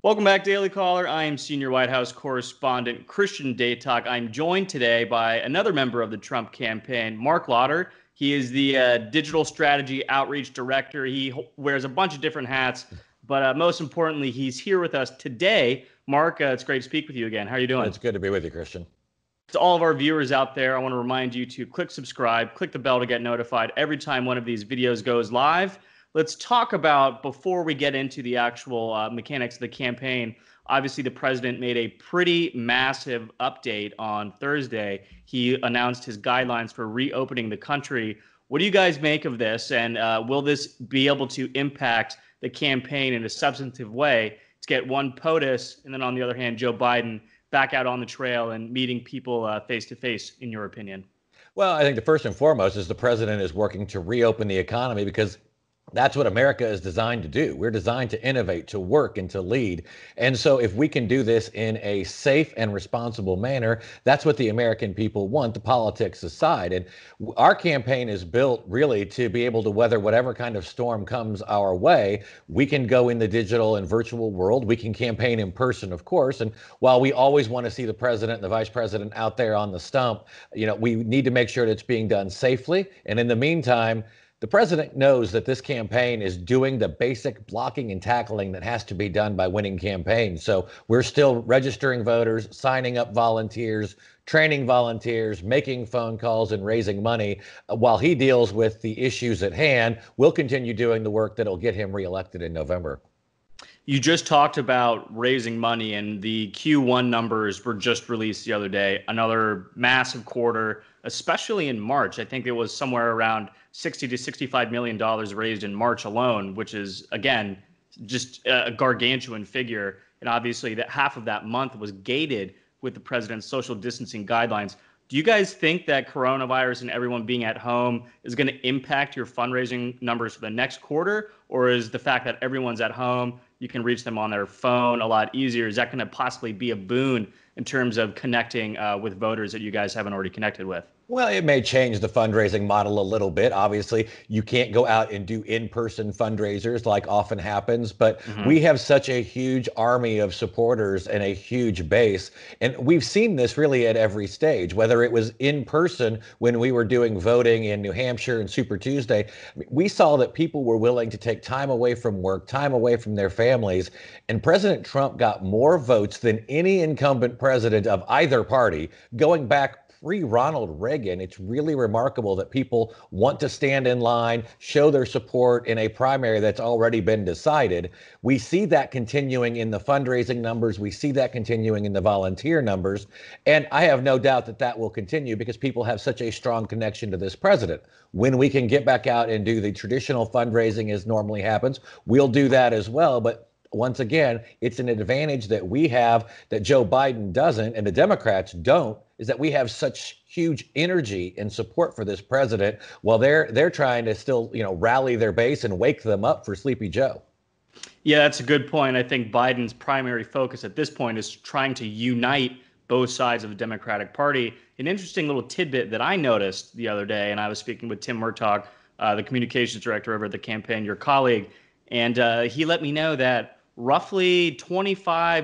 Welcome back, Daily Caller. I am senior White House correspondent Christian Daytalk. I'm joined today by another member of the Trump campaign, Mark Lauder. He is the digital strategy outreach director. He wears a bunch of different hats, but most importantly, he's here with us today. Mark, it's great to speak with you again. How are you doing? It's good to be with you, Christian. To all of our viewers out there, I want to remind you to click subscribe, click the bell to get notified every time one of these videos goes live. Let's talk about, before we get into the actual mechanics of the campaign, obviously the president made a pretty massive update on Thursday. He announced his guidelines for reopening the country. What do you guys make of this? And will this be able to impact the campaign in a substantive way to get one POTUS, and then on the other hand, Joe Biden back out on the trail and meeting people face to face, in your opinion? Well, I think the first and foremost is the president is working to reopen the economy because that's what America is designed to do. We're designed to innovate, to work, and to lead. And so if we can do this in a safe and responsible manner, that's what the American people want, the politics aside. And our campaign is built really to be able to weather whatever kind of storm comes our way. We can go in the digital and virtual world. We can campaign in person, of course. And while we always want to see the president and the vice president out there on the stump, we need to make sure that it's being done safely. And in the meantime, the president knows that this campaign is doing the basic blocking and tackling that has to be done by winning campaigns. So we're still registering voters, signing up volunteers, training volunteers, making phone calls, and raising money. While he deals with the issues at hand, we'll continue doing the work that'll get him reelected in November. You just talked about raising money, and the Q1 numbers were just released the other day. Another massive quarter, especially in March. I think it was somewhere around $60 to $65 million raised in March alone, which is, again, just a gargantuan figure. And obviously, that half of that month was gated with the president's social distancing guidelines. Do you guys think that coronavirus and everyone being at home is going to impact your fundraising numbers for the next quarter? Or is the fact that everyone's at home, you can reach them on their phone a lot easier, is that going to possibly be a boon in terms of connecting with voters that you guys haven't already connected with? Well, it may change the fundraising model a little bit. Obviously, you can't go out and do in-person fundraisers like often happens, but we have such a huge army of supporters and a huge base. And we've seen this really at every stage, whether it was in person when we were doing voting in New Hampshire and Super Tuesday. We saw that people were willing to take time away from work, time away from their families. And President Trump got more votes than any incumbent president of either party going back pre-Ronald Reagan. It's really remarkable that people want to stand in line, show their support in a primary that's already been decided. We see that continuing in the fundraising numbers. We see that continuing in the volunteer numbers. And I have no doubt that that will continue because people have such a strong connection to this president. When we can get back out and do the traditional fundraising as normally happens, we'll do that as well. But once again, it's an advantage that we have that Joe Biden doesn't and the Democrats don't, is that we have such huge energy and support for this president while they're trying to still, rally their base and wake them up for Sleepy Joe. Yeah, that's a good point. I think Biden's primary focus at this point is trying to unite both sides of the Democratic Party. An interesting little tidbit that I noticed the other day, and I was speaking with Tim Murtaugh, the communications director over at the campaign, your colleague, and he let me know that roughly 20 to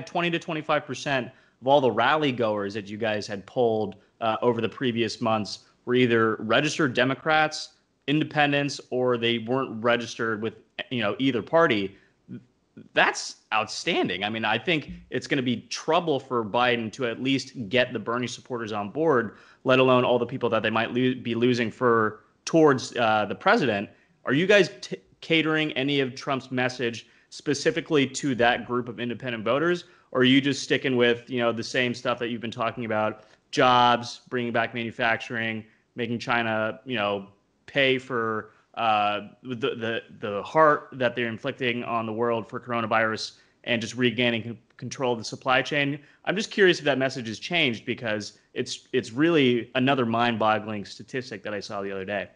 25% of all the rally goers that you guys had polled over the previous months were either registered Democrats, independents, or they weren't registered with either party. That's outstanding. I mean, I think it's going to be trouble for Biden to at least get the Bernie supporters on board, let alone all the people that they might be losing towards the president. Are you guys catering any of Trump's message specifically to that group of independent voters? Or are you just sticking with, the same stuff that you've been talking about, jobs, bringing back manufacturing, making China, pay for the hurt that they're inflicting on the world for coronavirus and just regaining control of the supply chain? I'm just curious if that message has changed because it's really another mind-boggling statistic that I saw the other day.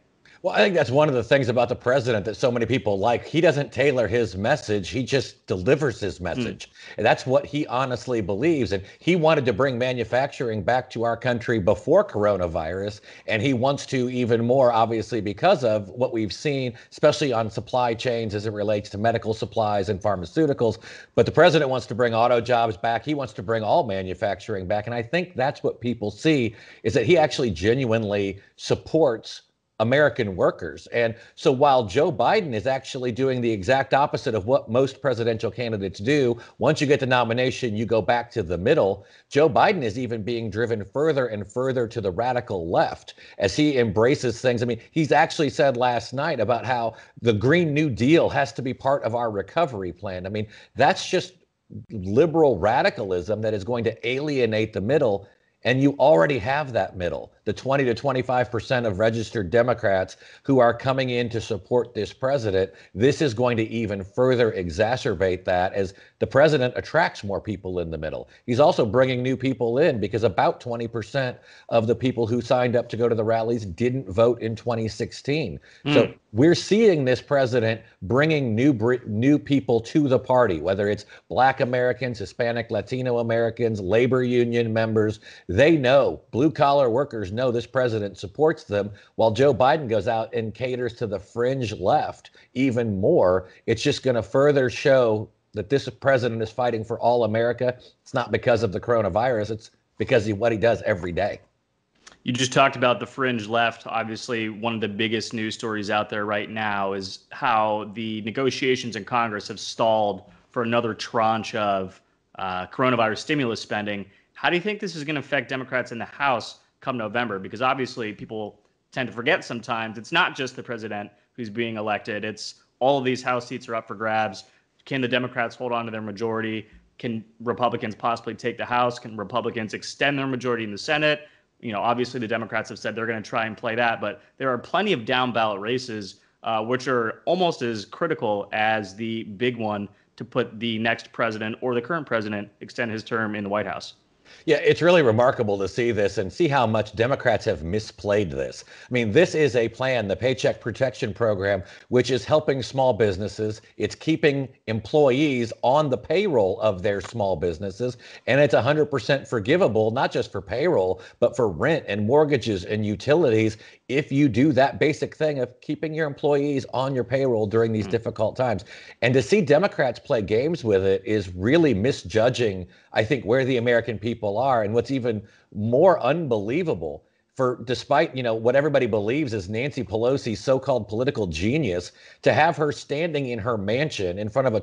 Well, I think that's one of the things about the president that so many people like. He doesn't tailor his message, he just delivers his Hmm. message. And that's what he honestly believes. And he wanted to bring manufacturing back to our country before coronavirus. And he wants to even more, obviously, because of what we've seen, especially on supply chains as it relates to medical supplies and pharmaceuticals. But the president wants to bring auto jobs back. He wants to bring all manufacturing back. And I think that's what people see is that he actually genuinely supports American workers. And so while Joe Biden is actually doing the exact opposite of what most presidential candidates do, once you get the nomination, you go back to the middle. Joe Biden is even being driven further and further to the radical left as he embraces things. I mean, he's actually said last night about how the Green New Deal has to be part of our recovery plan. I mean, that's just liberal radicalism that is going to alienate the middle. And you already have that middle, the 20 to 25% of registered Democrats who are coming in to support this president. This is going to even further exacerbate that as the president attracts more people in the middle. He's also bringing new people in because about 20% of the people who signed up to go to the rallies didn't vote in 2016. Hmm. So we're seeing this president bringing new people to the party, whether it's Black Americans, Hispanic, Latino Americans, labor union members. They know, blue collar workers know this president supports them, while Joe Biden goes out and caters to the fringe left even more. It's just going to further show that this president is fighting for all America. It's not because of the coronavirus, it's because of what he does every day. You just talked about the fringe left. Obviously, one of the biggest news stories out there right now is how the negotiations in Congress have stalled for another tranche of coronavirus stimulus spending. How do you think this is going to affect Democrats in the House come November? Because obviously, people tend to forget sometimes it's not just the president who's being elected, it's all of these House seats are up for grabs. Can the Democrats hold on to their majority? Can Republicans possibly take the House? Can Republicans extend their majority in the Senate? Obviously the Democrats have said they're going to try and play that, but there are plenty of down ballot races, which are almost as critical as the big one to put the next president or the current president extend his term in the White House. Yeah, it's really remarkable to see this and see how much Democrats have misplayed this. I mean, this is a plan, the Paycheck Protection Program, which is helping small businesses. It's keeping employees on the payroll of their small businesses, and it's 100% forgivable, not just for payroll, but for rent and mortgages and utilities if you do that basic thing of keeping your employees on your payroll during these difficult times. And to see Democrats play games with it is really misjudging, I think, where the American people are. And what's even more unbelievable, for despite what everybody believes is Nancy Pelosi's so-called political genius, to have her standing in her mansion in front of a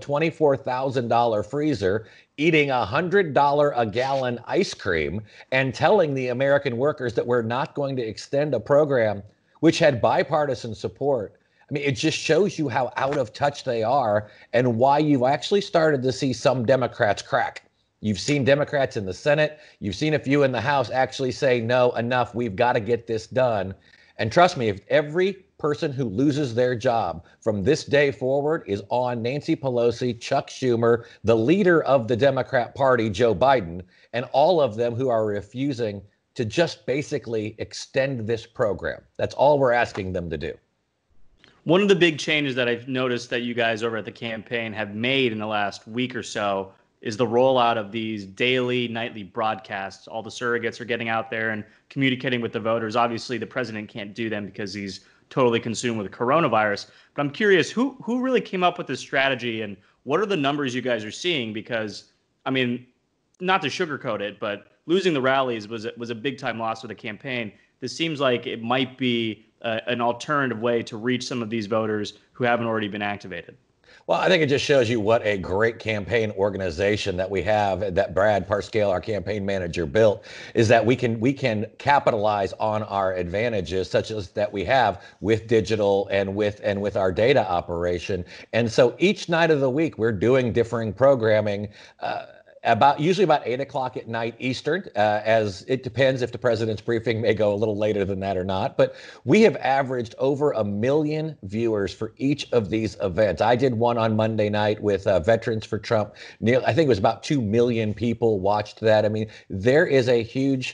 $24,000 freezer eating $100 a gallon ice cream and telling the American workers that we're not going to extend a program which had bipartisan support. I mean, it just shows you how out of touch they are and why you've actually started to see some Democrats crack. You've seen Democrats in the Senate. You've seen a few in the House actually say, no, enough. We've got to get this done. And trust me, if every person who loses their job from this day forward is on Nancy Pelosi, Chuck Schumer, the leader of the Democrat Party, Joe Biden, and all of them who are refusing to just basically extend this program. That's all we're asking them to do. One of the big changes that I've noticed that you guys over at the campaign have made in the last week or so is the rollout of these daily, nightly broadcasts. All the surrogates are getting out there and communicating with the voters. Obviously, the president can't do them because he's totally consumed with coronavirus. But I'm curious, who really came up with this strategy, and what are the numbers you guys are seeing? Because, I mean, not to sugarcoat it, but losing the rallies was a big time loss for the campaign. This seems like it might be an alternative way to reach some of these voters who haven't already been activated. Well, I think it just shows you what a great campaign organization that we have, that Brad Parscale, our campaign manager, built, is that we can capitalize on our advantages, such as that we have with digital and with our data operation. And so each night of the week, we're doing differing programming. Usually about 8 o'clock at night Eastern, as it depends if the president's briefing may go a little later than that or not. But we have averaged over 1 million viewers for each of these events. I did one on Monday night with Veterans for Trump. I think it was about 2 million people watched that. I mean, there is a huge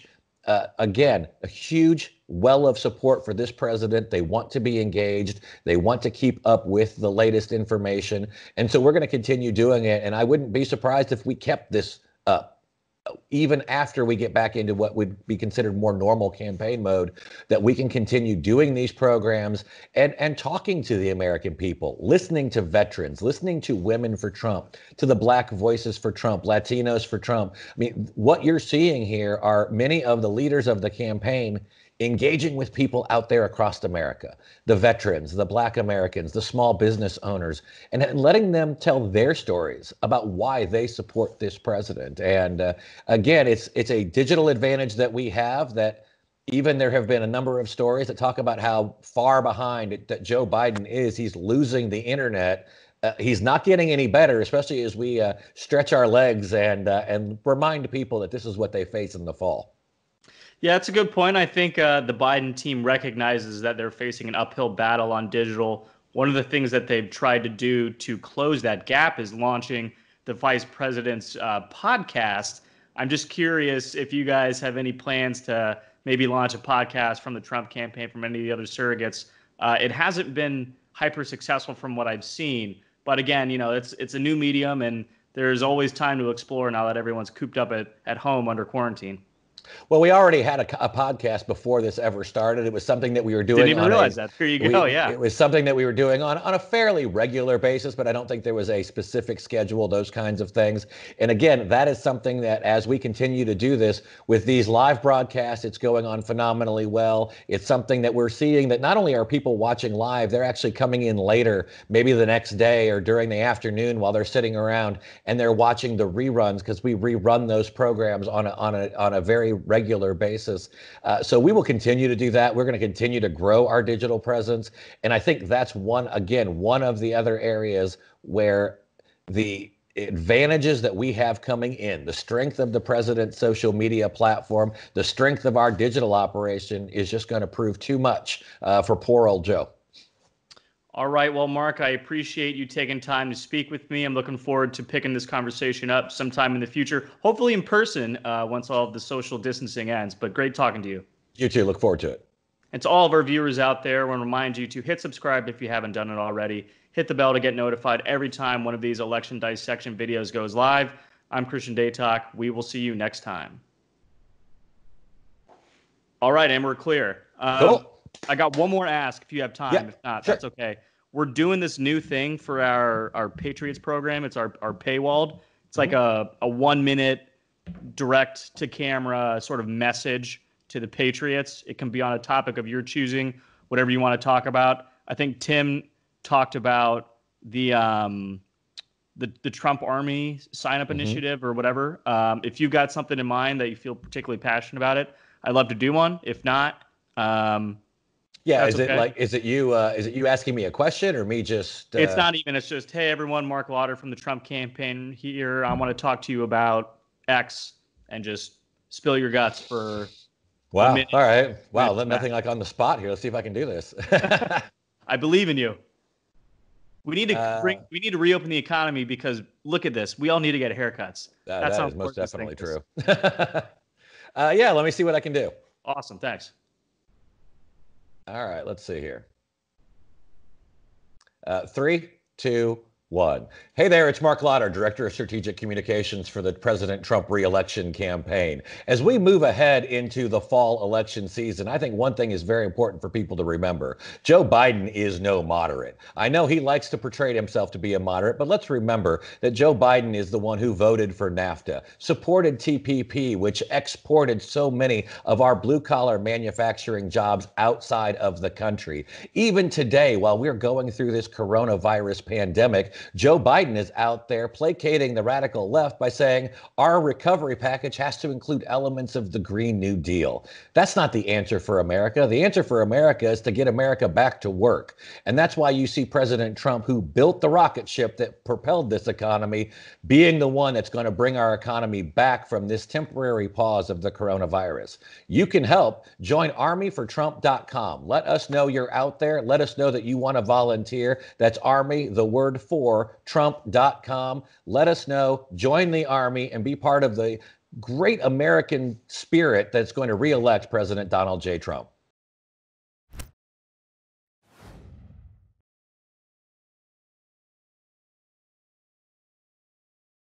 again, a huge well of support for this president. They want to be engaged. They want to keep up with the latest information. And so we're going to continue doing it. And I wouldn't be surprised if we kept this up even after we get back into what would be considered more normal campaign mode, that we can continue doing these programs and talking to the American people, listening to veterans, listening to Women for Trump, to the Black Voices for Trump, Latinos for Trump. I mean, what you're seeing here are many of the leaders of the campaign engaging with people out there across America, the veterans, the Black Americans, the small business owners, and letting them tell their stories about why they support this president. And again, it's a digital advantage that we have, that even there have been a number of stories that talk about how far behind that Joe Biden is. He's losing the internet. He's not getting any better, especially as we stretch our legs and remind people that this is what they face in the fall. Yeah, that's a good point. I think the Biden team recognizes that they're facing an uphill battle on digital. One of the things that they've tried to do to close that gap is launching the vice president's podcast. I'm just curious if you guys have any plans to maybe launch a podcast from the Trump campaign, from any of the other surrogates. It hasn't been hyper successful from what I've seen. But again, it's a new medium, and there's always time to explore now that everyone's cooped up at home under quarantine. Well, we already had a podcast before this ever started. It was something that we were doing. Didn't even realize that. Here you go. Yeah. It was something that we were doing on a fairly regular basis, but I don't think there was a specific schedule, those kinds of things. And again, that is something that as we continue to do this with these live broadcasts, it's going on phenomenally well. It's something that we're seeing that not only are people watching live, they're actually coming in later, maybe the next day or during the afternoon while they're sitting around, and they're watching the reruns, because we rerun those programs on a very regular basis. So we will continue to do that. We're going to continue to grow our digital presence. And I think that's one of the other areas where the advantages that we have coming in, the strength of the president's social media platform, the strength of our digital operation is just going to prove too much for poor old Joe. All right. Well, Mark, I appreciate you taking time to speak with me. I'm looking forward to picking this conversation up sometime in the future, hopefully in person once all of the social distancing ends. But great talking to you. You too. Look forward to it. And to all of our viewers out there, I want to remind you to hit subscribe if you haven't done it already. Hit the bell to get notified every time one of these election dissection videos goes live. I'm Christian Daytalk. We will see you next time. All right, and we're clear. Cool. I got one more ask if you have time. Yeah, if not, sure. That's okay. We're doing this new thing for our Patriots program. It's our paywalled. It's like a 1 minute direct to camera sort of message to the Patriots. It can be on a topic of your choosing, whatever you want to talk about. I think Tim talked about the Trump Army sign-up initiative or whatever. If you've got something in mind that you feel particularly passionate about it, I'd love to do one. If not, yeah, is it you asking me a question or me just? It's not even. It's just, hey, everyone, Mark Lauder from the Trump campaign here. I want to talk to you about X, and just spill your guts for. Wow. All right. Wow. Nothing like on the spot here. Let's see if I can do this. I believe in you. We need to reopen the economy, because look at this. We all need to get haircuts. That is most definitely true. Yeah. Let me see what I can do. Awesome. Thanks. All right, let's see here. 3, 2, 1. Hey there, it's Mark Lauder, Director of Strategic Communications for the President Trump re-election campaign. As we move ahead into the fall election season, I think one thing is very important for people to remember. Joe Biden is no moderate. I know he likes to portray himself to be a moderate, but let's remember that Joe Biden is the one who voted for NAFTA, supported TPP, which exported so many of our blue-collar manufacturing jobs outside of the country. Even today, while we're going through this coronavirus pandemic, Joe Biden is out there placating the radical left by saying our recovery package has to include elements of the Green New Deal. That's not the answer for America. The answer for America is to get America back to work. And that's why you see President Trump, who built the rocket ship that propelled this economy, being the one that's going to bring our economy back from this temporary pause of the coronavirus. You can help. Join armyfortrump.com. Let us know you're out there. Let us know that you want to volunteer. That's Army, the word for Trump.com. Let us know, join the Army, and be part of the great American spirit that's going to reelect President Donald J. Trump.